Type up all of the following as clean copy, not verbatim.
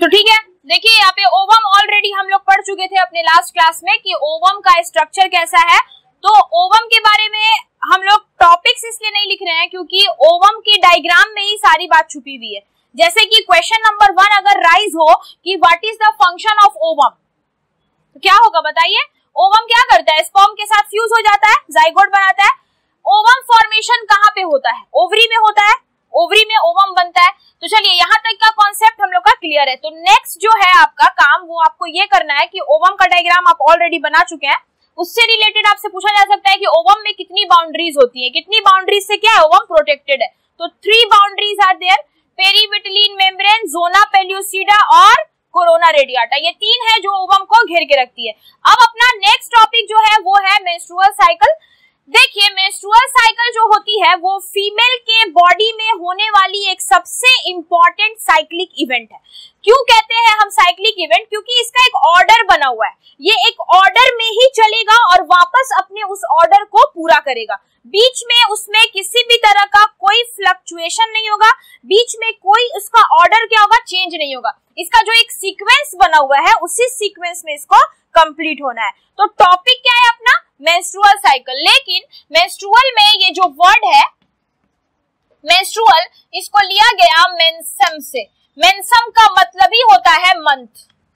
तो ठीक है, देखिए यहाँ पे ओवम ऑलरेडी हम लोग पढ़ चुके थे अपने लास्ट क्लास में कि ओवम का स्ट्रक्चर कैसा है। तो ओवम के बारे में हम लोग टॉपिक्स इसलिए नहीं लिख रहे हैं क्योंकि ओवम की डायग्राम में ही सारी बात छुपी हुई है। जैसे कि क्वेश्चन नंबर 1 अगर राइज हो कि what is the function of ovum, तो क्या होगा बताइए? ओवम क्या करता है? स्पर्म के साथ फ्यूज हो जाता है, जाइगोट बनाता है। ओवम फॉर्मेशन कहाँ पे होता है? ओवरी में होता है, ओवरी में ओवम बनता है। तो चलिए यहाँ तक का कॉन्सेप्ट हम लोग का क्लियर है। तो नेक्स्ट जो है आपका काम वो आपको ये करना है कि ओवम का डायग्राम आप ऑलरेडी बना चुके हैं, उससे रिलेटेड आपसे पूछा जा सकता है कि ओवम में कितनी बाउंड्रीज होती है, कितनी बाउंड्रीज से क्या है ओवम प्रोटेक्टेड है। तो 3 boundaries are there, perivitelline membrane, zona pellucida और कोरोना रेडियाटा। ये 3 है जो ओवम को घेर के रखती है। अब अपना नेक्स्ट टॉपिक जो है वो है मेंस्ट्रुअल साइकिल। देखिए मेंस्ट्रुअल साइकिल जो होती है वो फीमेल के बॉडी में होने वाली एक सबसे इंपॉर्टेंट साइक्लिक इवेंट है। क्यों कहते हैं हम साइक्लिक इवेंट? क्योंकि इसका एक ऑर्डर बना हुआ है, ये एक ऑर्डर में ही चलेगा और वापस अपने उस ऑर्डर को पूरा करेगा। बीच में उसमें किसी भी तरह का कोई फ्लक्चुएशन नहीं होगा, बीच में कोई उसका ऑर्डर क्या होगा, चेंज नहीं होगा। इसका जो एक सीक्वेंस बना हुआ है उसी सीक्वेंस में इसको कंप्लीट होना है। तो टॉपिक क्या है अपना? Menstrual cycle. लेकिन मेंस्ट्रुअल में ये जो वर्ड है मेंस्ट्रुअल, इसको लिया गया मेंसम से। मेंसम का मतलब ही होता है मंथ।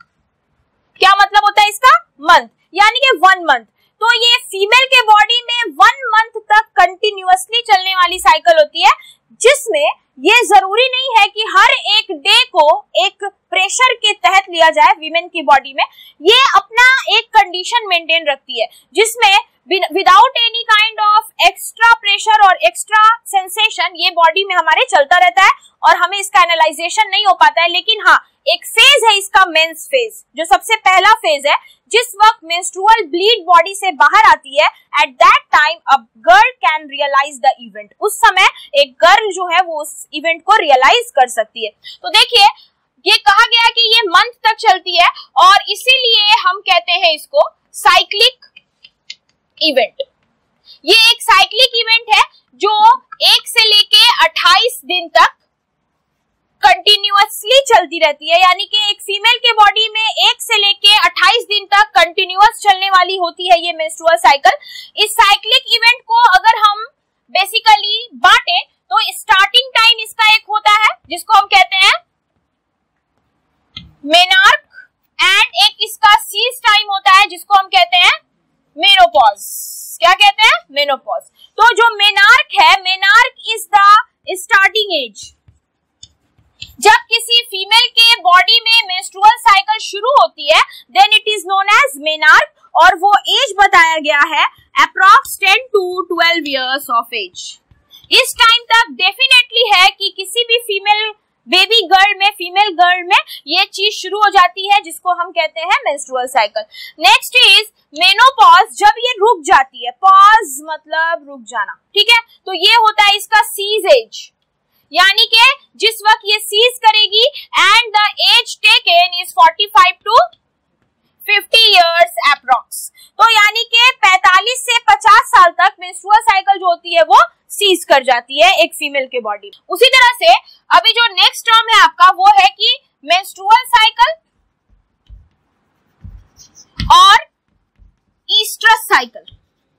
क्या मतलब होता है इसका? मंथ, यानी कि 1 मंथ। तो ये फीमेल के बॉडी में 1 मंथ तक कंटिन्यूअसली चलने वाली साइकिल होती है, जिसमें ये जरूरी नहीं है कि हर एक डे को एक प्रेशर के तहत लिया जाए वीमेन की बॉडी में। ये अपना एक कंडीशन मेंटेन रखती है जिसमें without any kind of extra pressure और एक्स्ट्रा सेंसेशन ये बॉडी में हमारे चलता रहता है और हमें इसका एनालाइजेशन नहीं हो पाता है। लेकिन हाँ, एक फेज है इसका मेंस फेज, जो सबसे पहला फेज है। जिस वक्त मेंस्ट्रुअल ब्लीड बॉडी से बाहर आती है, at that time a girl can realise the event. उस समय एक गर्ल जो है वो उस इवेंट को रियलाइज कर सकती है। तो देखिए ये कहा गया कि ये मंथ तक चलती है और इसीलिए हम कहते हैं इसको साइक्लिक इवेंट। ये एक साइक्लिक इवेंट है जो 1 से लेके 28 दिन तक कंटिन्यूअसली चलती रहती है, यानी कि एक फीमेल के बॉडी में 1 से लेके 28 दिन तक कंटिन्यूअस चलने वाली होती है ये मेंस्ट्रुअल साइकिल। इस साइक्लिक इवेंट को अगर हम बेसिकली बांटे तो स्टार्टिंग टाइम इसका एक होता है जिसको हम कहते हैं मेनार्क, एंड एक इसका सीज टाइम होता है जिसको हम कहते हैं मेनोपॉज। क्या कहते हैं? मेनोपॉज। तो जो मेनार्क है, menarche is the starting age. जब किसी फीमेल के बॉडी में मेंस्ट्रुअल साइकिल शुरू होती है then it is known as menarche, और वो एज बताया गया है approx 10 to 12 years of age. इस टाइम तक डेफिनेटली है कि किसी भी फीमेल बेबी गर्ल में, फीमेल गर्ल में ये चीज शुरू हो जाती है जिसको हम कहते हैं menstrual cycle. Next is menopause, जब ये रुक जाती है, पॉज मतलब रुक जाना, ठीक है। तो ये होता है इसका सीज एज, यानी कि जिस वक्त ये सीज करेगी, and the age taken is 45 to 50 years approx. तो यानी कि 45 से 50 साल तक मेंस्ट्रुअल साइकिल जो होती है वो सीज कर जाती है एक फीमेल के बॉडी। उसी तरह से अभी जो नेक्स्ट टर्म है आपका वो है कि मेंस्ट्रुअल साइकिल और ईस्ट्रस साइकिल।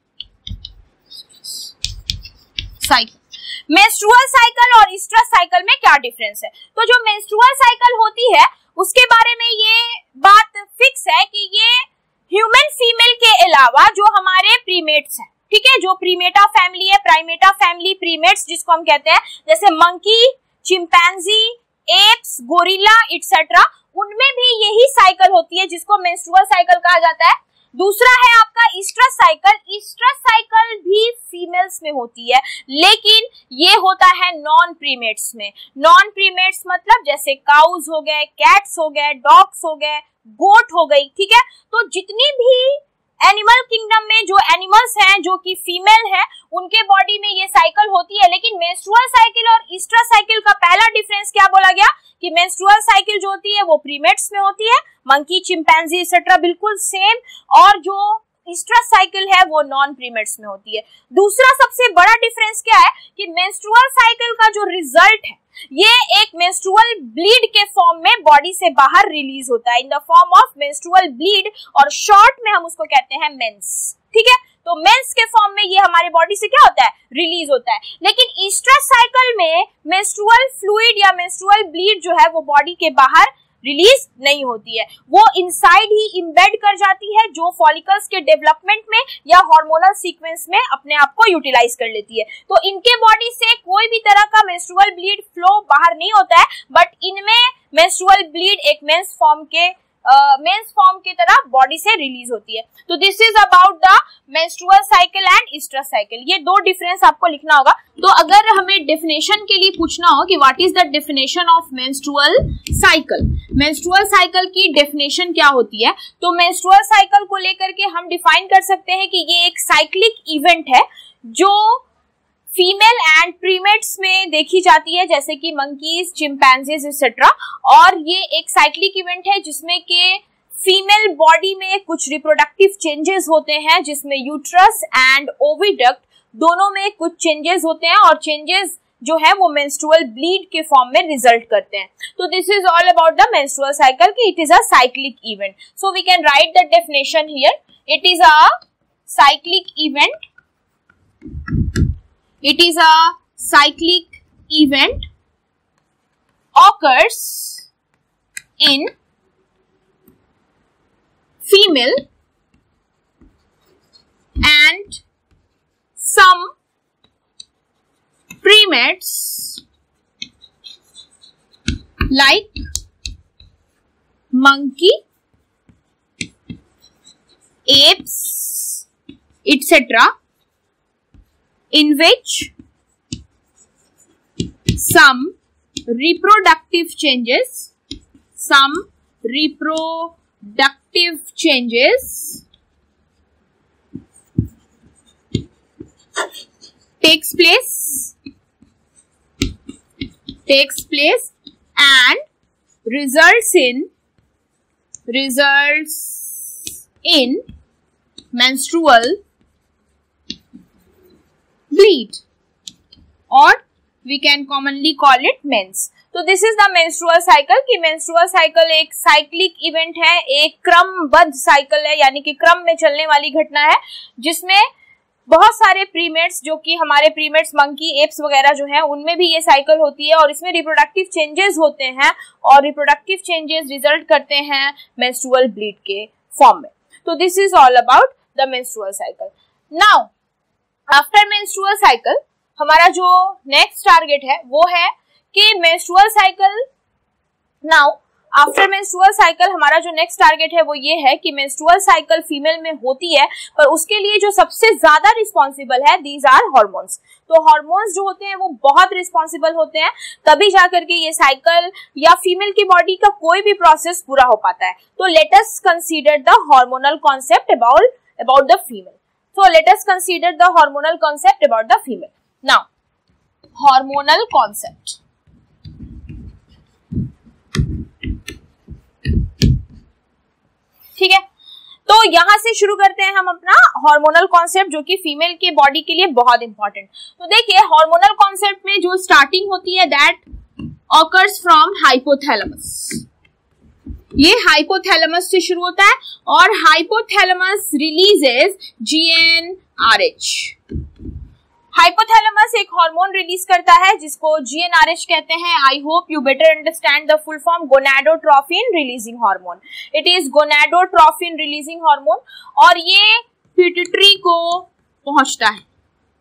मेंस्ट्रुअल साइकिल और ईस्ट्रस साइकिल में क्या डिफरेंस है? तो जो मेंस्ट्रुअल साइकिल होती है उसके बारे में ये बात फिक्स है कि ये ह्यूमन फीमेल के अलावा जो हमारे प्रीमेट्स हैं, ठीक है, जो प्रीमेटा फैमिली है, प्राइमेटा फैमिली, प्रीमेट्स जिसको हम कहते हैं, जैसे monkey, chimpanzee, apes, gorilla etcetera, उनमें भी यही साइकिल होती है जिसको मेंस्ट्रुअल साइकिल कहा जाता है। दूसरा है आपका ईस्ट्रस साइकिल। ईस्ट्रस साइकिल भी फीमेल्स में होती है, लेकिन ये होता है नॉन प्रीमेट्स में। नॉन प्रीमेट्स मतलब जैसे काउज हो गए, कैट्स हो गए, डॉग्स हो गए, गोट हो गई, ठीक है। तो जितनी भी एनिमल किंगडम में जो एनिमल्स हैं जो कि फीमेल हैं उनके बॉडी में ये साइकिल होती है। लेकिन मेंस्ट्रुअल साइकिल और ईस्ट्रस साइकिल का पहला डिफरेंस क्या बोला गया कि मेंस्ट्रुअल साइकिल जो होती है वो प्रीमेट्स में होती है, मंकी, चिंपैंजी एक्सेट्रा बिल्कुल सेम, और जो ईस्ट्रस साइकिल है वो नॉन प्रीमेट्स में होती है। दूसरा सबसे बड़ा डिफरेंस क्या है कि मेंस्ट्रुअल साइकिल का जो रिजल्ट है ये एक मेंस्ट्रुअल ब्लीड के फॉर्म में बॉडी से बाहर रिलीज होता है in the form of menstrual bleed, और शॉर्ट में हम उसको कहते हैं मेंस। ठीक है, तो मेंस के फॉर्म में ये हमारे बॉडी से क्या होता है, रिलीज होता है। लेकिन ईस्ट्रस साइकिल में मेंस्ट्रुअल फ्लूइड या मेंस्ट्रुअल ब्लीड जो है वो बॉडी के बाहर रिलीज नहीं होती है, वो इनसाइड ही इम्बेड कर जाती है, जो फॉलिकल्स के डेवलपमेंट में या हार्मोनल सीक्वेंस में अपने आप को यूटिलाइज कर लेती है। तो इनके बॉडी से कोई भी तरह का मेंस्ट्रुअल ब्लीड फ्लो बाहर नहीं होता है, बट इनमें मेंस्ट्रुअल ब्लीड एक मेंस फॉर्म की तरह बॉडी से रिलीज होती है। तो this is about the menstrual cycle and oestrus cycle. ये दो डिफरेंस आपको लिखना होगा। तो अगर हमें डेफिनेशन के लिए पूछना हो कि what is the definition of menstrual cycle, menstrual cycle की डेफिनेशन क्या होती है, तो मेंस्ट्रुअल साइकिल को लेकर के हम डिफाइन कर सकते हैं कि ये एक साइक्लिक इवेंट है जो फीमेल एंड प्रीमेट्स में देखी जाती है, जैसे कि मंकीज, चिंपैंजीज एक्सेट्रा। और ये एक साइक्लिक इवेंट है जिसमें के फीमेल बॉडी में कुछ रिप्रोडक्टिव चेंजेस होते हैं, जिसमें यूट्रस एंड ओविडक्ट दोनों में कुछ चेंजेस होते हैं, और चेंजेस जो है वो मेंस्ट्रुअल ब्लीड के फॉर्म में रिजल्ट करते हैं। तो this is all about the menstrual cycle कि it is a cyclic event. So we can write the definition here, it is a cyclic event, it is a cyclic event occurs in female and some primates like monkey, apes, etc. in which some reproductive changes takes place and results in menstrual bleed, or we can commonly call it mens. तो this is the menstrual cycle कि menstrual cycle एक cyclic event है, एक क्रमबद्ध cycle है, यानी कि क्रम में चलने वाली घटना है, जिसमें बहुत सारे प्रीमेट्स, जो कि हमारे प्रीमेट्स मंकी, एप्स वगैरह जो हैं, उनमें भी ये साइकिल होती है, और इसमें रिप्रोडक्टिव चेंजेस होते हैं, और रिप्रोडक्टिव चेंजेस रिजल्ट करते हैं मेंस्ट्रुअल ब्लीड के फॉर्म में। तो this is all about the menstrual cycle. Now after menstrual cycle हमारा जो नेक्स्ट टारगेट है वो है कि menstrual cycle, now after menstrual cycle हमारा जो नेक्स्ट टारगेट है वो ये है कि मेंस्ट्रुअल साइकिल फीमेल में होती है, पर उसके लिए जो सबसे ज्यादा रिस्पॉन्सिबल है, दीज आर हॉर्मोन्स। तो हॉर्मोन्स जो होते हैं वो बहुत रिस्पॉन्सिबल होते हैं, तभी जाकर के ये साइकिल या फीमेल की बॉडी का कोई भी प्रोसेस पूरा हो पाता है। तो let us consider the hormonal concept about the female. So let us consider the hormonal concept about the female. Now, hormonal concept. ठीक है, तो यहां से शुरू करते हैं हम अपना हार्मोनल कॉन्सेप्ट, जो कि फीमेल के बॉडी के लिए बहुत इंपॉर्टेंट। तो देखिए, हार्मोनल कॉन्सेप्ट में जो स्टार्टिंग होती है दैट ऑकर्स फ्रॉम हाइपोथैलेमस। ये हाइपोथैलेमस से शुरू होता है, और हाइपोथैलेमस रिलीजेस GnRH। हाइपोथैलेमस एक हार्मोन रिलीज करता है जिसको GnRH कहते हैं। I hope you better understand the full form, gonadotrophin releasing hormone. It is gonadotrophin releasing hormone, और ये पिट्यूटरी को पहुंचता है।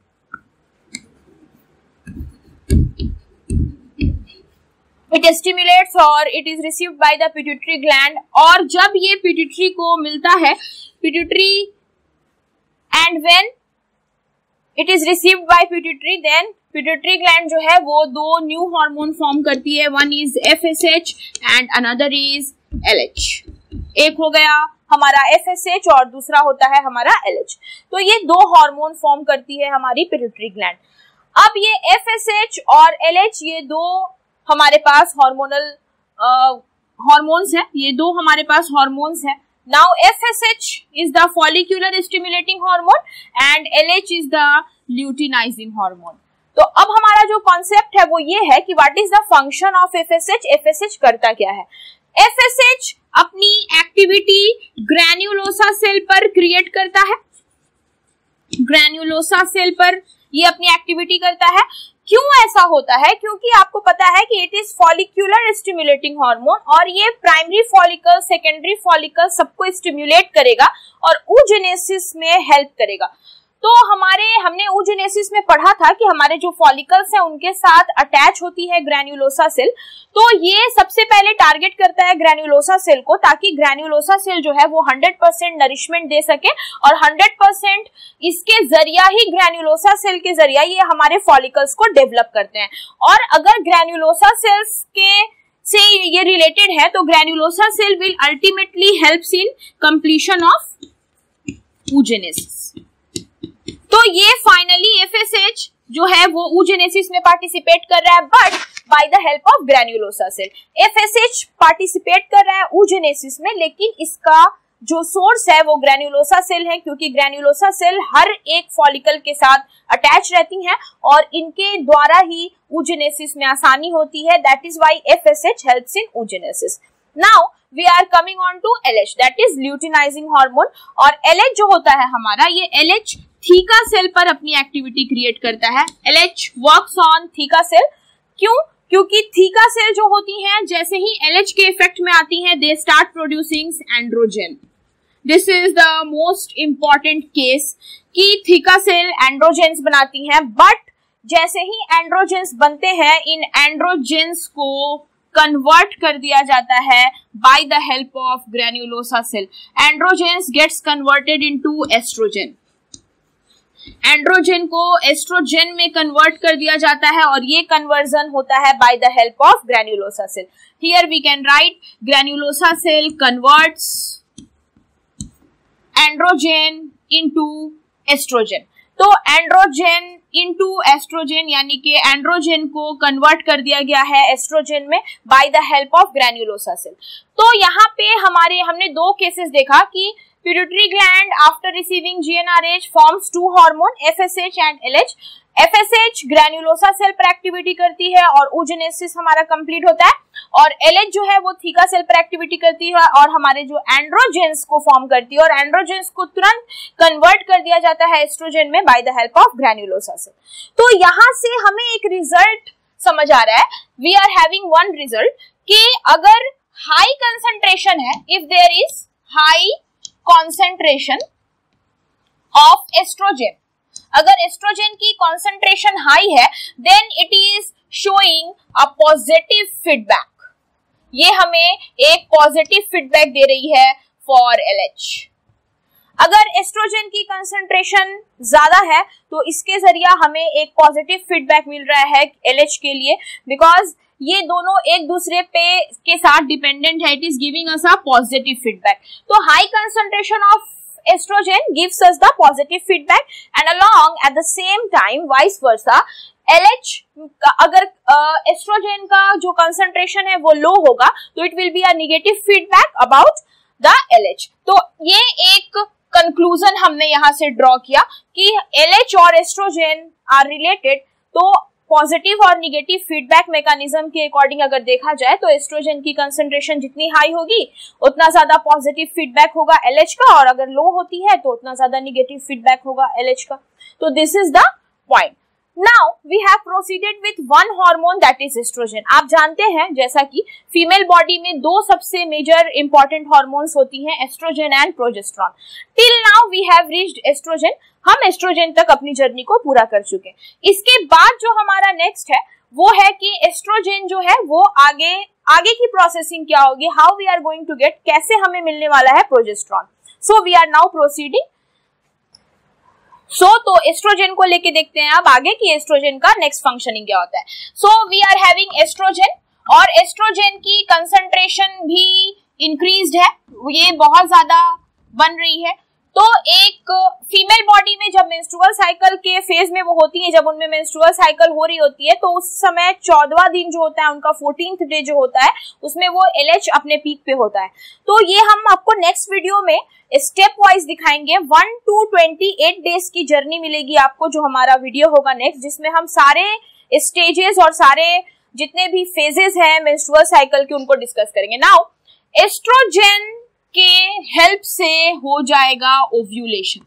It stimulates or it is received by the pituitary gland, और जब ये पिट्यूटरी को मिलता है, pituitary, and when it is received by pituitary, then pituitary gland जो है वो दो न्यू हार्मोन फॉर्म करती है, one is FSH and another is LH। एक हो गया हमारा FSH और दूसरा होता है हमारा LH। तो ये दो हार्मोन फॉर्म करती है हमारी पिट्यूटरी ग्लैंड। अब ये FSH और LH, ये दो हमारे पास हार्मोनल हार्मोन्स है, ये दो हमारे पास हार्मोन्स है। Now FSH is the follicular stimulating hormone and LH is the luteinizing hormone. तो अब हमारा जो कॉन्सेप्ट है वो ये है कि what is the function of FSH, FSH करता क्या है। एफएसएच अपनी एक्टिविटी ग्रैन्युलोसा सेल पर क्रिएट करता है, ग्रैन्युलोसा सेल पर ये अपनी एक्टिविटी करता है। क्यों ऐसा होता है? क्योंकि आपको पता है कि it is follicular stimulating hormone और ये प्राइमरी फॉलिकल, सेकेंडरी फॉलिकल सबको स्टिमुलेट करेगा और oogenesis में हेल्प करेगा। तो हमने oogenesis में पढ़ा था कि हमारे जो फॉलिकल्स हैं उनके साथ अटैच होती है ग्रैन्युलोसा सेल। तो ये सबसे पहले टारगेट करता है ग्रैन्युलोसा सेल को, ताकि ग्रैन्युलोसा सेल जो है वो 100% नरिशमेंट दे सके और 100% इसके जरिया ही, ग्रैन्युलोसा सेल के जरिया ये हमारे फॉलिकल्स को डेवलप करते हैं। और अगर ग्रैन्युलोसा सेल्स के से ये रिलेटेड है तो granulosa cell will ultimately helps in completion of oogenesis। तो ये फाइनली एफएसएच जो है वो oogenesis में पार्टिसिपेट कर रहा है, but by the help of granulosa cell. FSH participate कर रहा है oogenesis में, लेकिन इसका जो सोर्स है वो ग्रैन्युलोसा सेल है, क्योंकि ग्रैन्युलोसा सेल हर एक फॉलिकल के साथ अटैच रहती हैं और इनके द्वारा ही oogenesis में आसानी होती है। That is why FSH helps in oogenesis। Now we are coming on to LH, that is luteinizing hormone. और एलएच जो होता है हमारा, ये एलएच थीका सेल पर अपनी एक्टिविटी क्रिएट करता है। LH works on theca cell. क्यों? क्योंकि थीका सेल जो होती हैं जैसे ही एलएच के इफेक्ट में आती हैं, they start producing androgen. This is the most important case कि थीका सेल एंड्रोजेंस बनाती हैं, बट जैसे ही एंड्रोजेंस बनते हैं, इन एंड्रोजेंस को कन्वर्ट कर दिया जाता है by the help of granulosa cell. Androgens gets converted into estrogen. Androgen को एस्ट्रोजन में कन्वर्ट कर दिया जाता है और ये कन्वर्जन होता है by the help of granulosa cell. Here we can write granulosa cell converts androgen into estrogen. तो एंड्रोजन इनटू एस्ट्रोजन यानी कि एंड्रोजन को कन्वर्ट कर दिया गया है एस्ट्रोजन में by the help of granulosa cell. तो यहाँ पे हमने दो केसेस देखा कि pituitary gland after receiving GnRH forms two hormone FSH and LH। FSH granulosa cell पर एक्टिविटी करती है और oogenesis हमारा कंप्लीट होता है, और LH जो है वो थीका सेल पर एक्टिविटी करती है और हमारे जो एंड्रोजेंस को फॉर्म करती है, और एंड्रोजेंस को तुरंत कन्वर्ट कर दिया जाता है एस्ट्रोजन में by the help of granulosa cell. तो यहाँ से हमें एक रिजल्ट समझ आ रहा है, we are having one result कि अगर हाई कंसंट्रेशन है, if there is high concentration of estrogen, अगर एस्ट्रोजन की concentration हाई है, then it is showing a positive feedback। ये हमें एक पॉजिटिव फीडबैक दे रही है for LH। अगर एस्ट्रोजन की concentration ज्यादा है तो इसके जरिए हमें एक पॉजिटिव फीडबैक मिल रहा है LH के लिए, बिकॉज ये दोनों एक दूसरे पे के साथ डिपेंडेंट है। It is giving us a positive feedback. तो high concentration of estrogen gives us the positive feedback and along at the same time vice versa LH अगर एस्ट्रोजन का जो कंसंट्रेशन है वो लो होगा तो it will be a negative feedback about the LH। तो ये एक कंक्लूजन हमने यहाँ से ड्रॉ किया कि LH और एस्ट्रोजन आर रिलेटेड। तो पॉजिटिव और निगेटिव फीडबैक मैकेनिज्म के अकॉर्डिंग अगर देखा जाए तो एस्ट्रोजन की कंसंट्रेशन जितनी हाई होगी उतना ज्यादा पॉजिटिव फीडबैक होगा LH का, और अगर लो होती है तो उतना ज्यादा निगेटिव फीडबैक होगा LH का। तो this is the point. Now we have proceeded with one hormone that is estrogen. आप जानते हैं जैसा कि फीमेल बॉडी में दो सबसे मेजर इंपॉर्टेंट हार्मोन्स होती हैं, estrogen and progesterone. Till now we have reached estrogen. हम एस्ट्रोजन तक अपनी जर्नी को पूरा कर चुके हैं। इसके बाद जो हमारा नेक्स्ट है वो है कि एस्ट्रोजन जो है वो आगे की प्रोसेसिंग क्या होगी, how we are going to get, कैसे हमें मिलने वाला है progesterone. So we are now proceeding. तो एस्ट्रोजन को लेके देखते हैं अब आगे कि एस्ट्रोजन का नेक्स्ट फंक्शनिंग क्या होता है। So we are having estrogen, और एस्ट्रोजन की कंसंट्रेशन भी इंक्रीज्ड है, ये बहुत ज्यादा बन रही है। तो एक फीमेल बॉडी में जब मेंस्ट्रुअल साइकिल के फेज में वो होती है, जब उनमें मेंस्ट्रुअल साइकिल हो रही होती है, तो उस समय 14वां दिन जो होता है उनका 14th डे जो होता है उसमें वो LH अपने पीक पे होता है। तो ये हम आपको नेक्स्ट वीडियो में स्टेप वाइज दिखाएंगे। 1 to 28 डेज की जर्नी मिलेगी आपको, जो हमारा वीडियो होगा नेक्स्ट, जिसमें हम सारे स्टेजेस और सारे जितने भी फेजेस हैं मेंस्ट्रुअल साइकिल के उनको डिस्कस करेंगे। नाउ एस्ट्रोजन के हेल्प से हो जाएगा ओव्यूलेशन।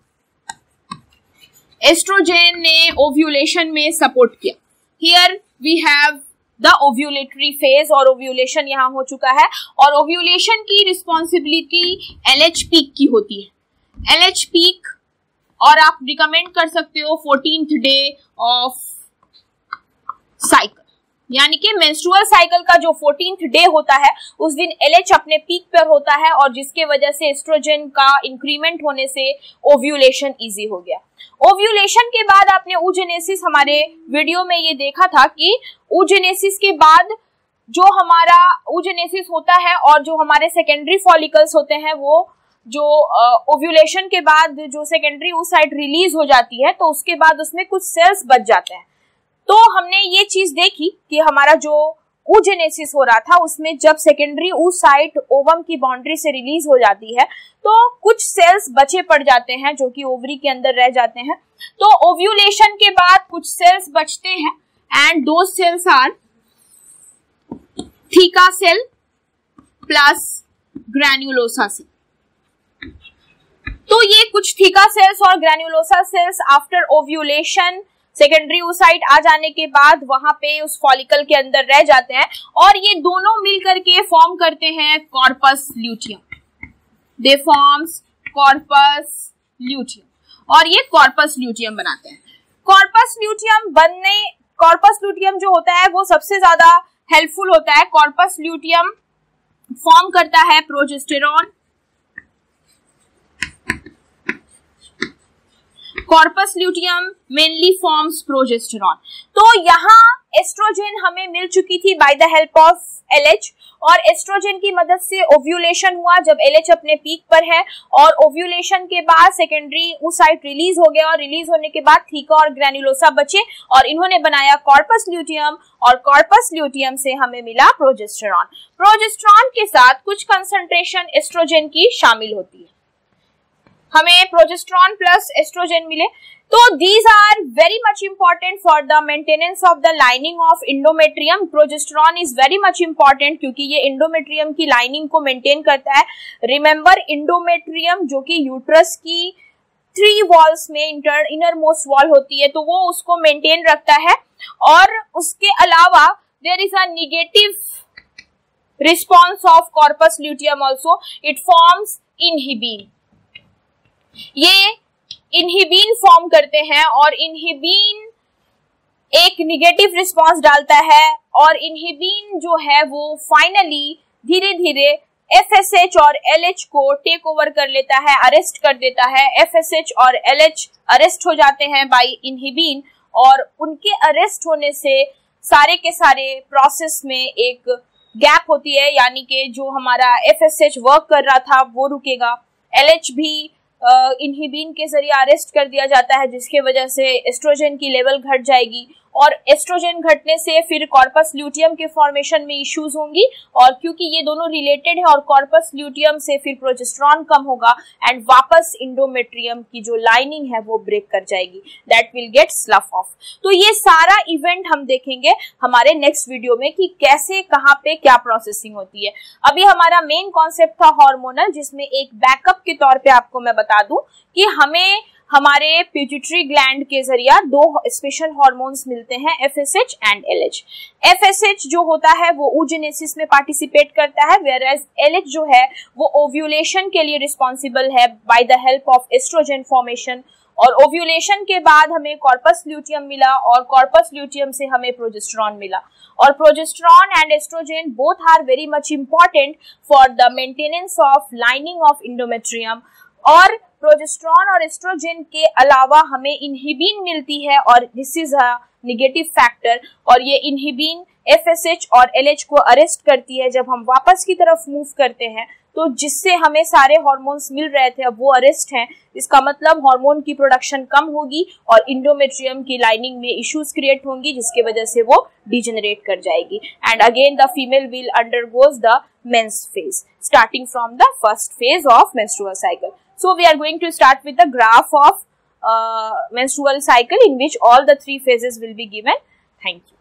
एस्ट्रोजन ने ओव्यूलेशन में सपोर्ट किया। Here we have the ovulatory phase और ओव्यूलेशन यहाँ हो चुका है, और ओव्यूलेशन की रिस्पॉन्सिबिलिटी LH पीक की होती है। LH पीक, और आप रिकमेंड कर सकते हो 14th डे ऑफ साइकिल, यानी कि मेंस्ट्रुअल साइकिल का जो 14th डे होता है उस दिन LH अपने पीक पर होता है, और जिसके वजह से एस्ट्रोजन का इंक्रीमेंट होने से ओव्यूलेशन इजी हो गया। ओव्यूलेशन के बाद आपने oogenesis हमारे वीडियो में ये देखा था कि oogenesis के बाद जो हमारा oogenesis होता है और जो हमारे सेकेंडरी फॉलिकल्स होते हैं, वो जो ओव्यूलेशन के बाद जो सेकेंडरी oocyte रिलीज हो जाती है, तो उसके बाद उसमें कुछ सेल्स बच जाते हैं। तो हमने ये चीज देखी कि हमारा जो oogenesis हो रहा था उसमें जब सेकेंडरी oocyte ओवम की बाउंड्री से रिलीज हो जाती है तो कुछ सेल्स बचे पड़ जाते हैं जो कि ओवरी के अंदर रह जाते हैं। तो ओव्यूलेशन के बाद कुछ सेल्स बचते हैं, एंड दो cells are theca cell plus granulosa cell. तो ये कुछ थीका सेल्स और granulosa cells after ovulation secondary oocyte आ जाने के बाद वहां पे उस फॉलिकल के अंदर रह जाते हैं, और ये दोनों मिलकर के फॉर्म करते हैं corpus luteum. They forms corpus luteum, और ये कॉर्पस ल्यूटियम बनाते हैं। कॉर्पस ल्यूटियम जो होता है वो सबसे ज्यादा हेल्पफुल होता है। कॉर्पस ल्यूटियम फॉर्म करता है progesterone. Corpus luteum mainly forms progesterone. तो यहाँ एस्ट्रोजन हमें मिल चुकी थी by the help of LH, और एस्ट्रोजन की मदद से ओव्यूलेशन हुआ जब LH अपने पीक पर है, और ओव्यूलेशन के बाद सेकेंडरी oocyte रिलीज हो गया, और रिलीज होने के बाद थीका और ग्रैन्युलोसा बचे और इन्होंने बनाया कॉर्पस ल्यूटियम, और कॉर्पस ल्यूटियम से हमें मिला प्रोजेस्टेरॉन। प्रोजेस्टेरॉन के साथ कुछ कंसंट्रेशन एस्ट्रोजन की शामिल होती है, हमें प्रोजेस्टेरॉन प्लस एस्ट्रोजन मिले। तो these are very much important for the maintenance of the lining of endometrium. Progesterone is very much important क्योंकि ये इंडोमेट्रियम की लाइनिंग को मेंटेन करता है। रिमेंबर, इंडोमेट्रियम जो कि यूट्रस की 3 वॉल्स में इनर मोस्ट वॉल होती है, तो वो उसको मेंटेन रखता है। और उसके अलावा there is a negative response of corpus luteum also, it forms inhibin. ये इनहिबिन फॉर्म करते हैं, और इनहिबिन एक निगेटिव रिस्पांस डालता है, और इनहिबिन जो है वो फाइनली धीरे धीरे FSH और LH को टेक ओवर कर लेता है, अरेस्ट कर देता है। FSH और LH अरेस्ट हो जाते हैं बाय इनहिबिन, और उनके अरेस्ट होने से सारे के सारे प्रोसेस में एक गैप होती है, यानी कि जो हमारा FSH वर्क कर रहा था वो रुकेगा, LH भी इनहिबिन के जरिए अरेस्ट कर दिया जाता है, जिसके वजह से एस्ट्रोजन की लेवल घट जाएगी, और एस्ट्रोजन घटने से फिर कॉर्पस ल्यूटियम के फॉर्मेशन में इश्यूज होंगी, और क्योंकि ये दोनों रिलेटेड है, और कॉर्पस ल्यूटियम से फिर प्रोजेस्टेरॉन कम होगा, एंड वापस इंडोमेट्रियम की जो लाइनिंग है वो ब्रेक कर जाएगी, that will get slough off. तो ये सारा इवेंट हम देखेंगे हमारे नेक्स्ट वीडियो में कि कैसे कहाँ पे क्या प्रोसेसिंग होती है। अभी हमारा मेन कॉन्सेप्ट था हार्मोनल, जिसमें एक बैकअप के तौर पे आपको मैं बता दूं कि हमें हमारे पिट्यूटरी ग्लैंड के जरिए 2 स्पेशल हार्मोन्स मिलते हैं, FSH एंड LH। FSH जो होता है वो oogenesis में पार्टिसिपेट करता है, वेयर एज LH जो है वो ओव्यूलेशन के लिए रिस्पॉन्सिबल है by the help of estrogen formation. और ओव्यूलेशन के बाद हमें कॉर्पस ल्यूटियम मिला, और कॉर्पस ल्यूटियम से हमें प्रोजेस्टेरॉन मिला। और progesterone and estrogen both are very much important for the maintenance of lining of endometrium. और प्रोजेस्टेरॉन और एस्ट्रोजन के अलावा हमें इनहिबिन मिलती है, और this is a negative factor, और ये इनहिबिन FSH और LH को अरेस्ट करती है। जब हम वापस की तरफ मूव करते हैं तो जिससे हमें सारे हार्मोन्स मिल रहे थे अब वो अरेस्ट हैं। इसका मतलब हार्मोन की प्रोडक्शन कम होगी और इंडोमेट्रियम की लाइनिंग में इश्यूज क्रिएट होंगी, जिसकी वजह से वो डिजेनरेट कर जाएगी। And again the female will undergoes the mens phase starting from the first phase of menstrual cycle. So we are going to start with the graph of menstrual cycle in which all the three phases will be given. Thank you.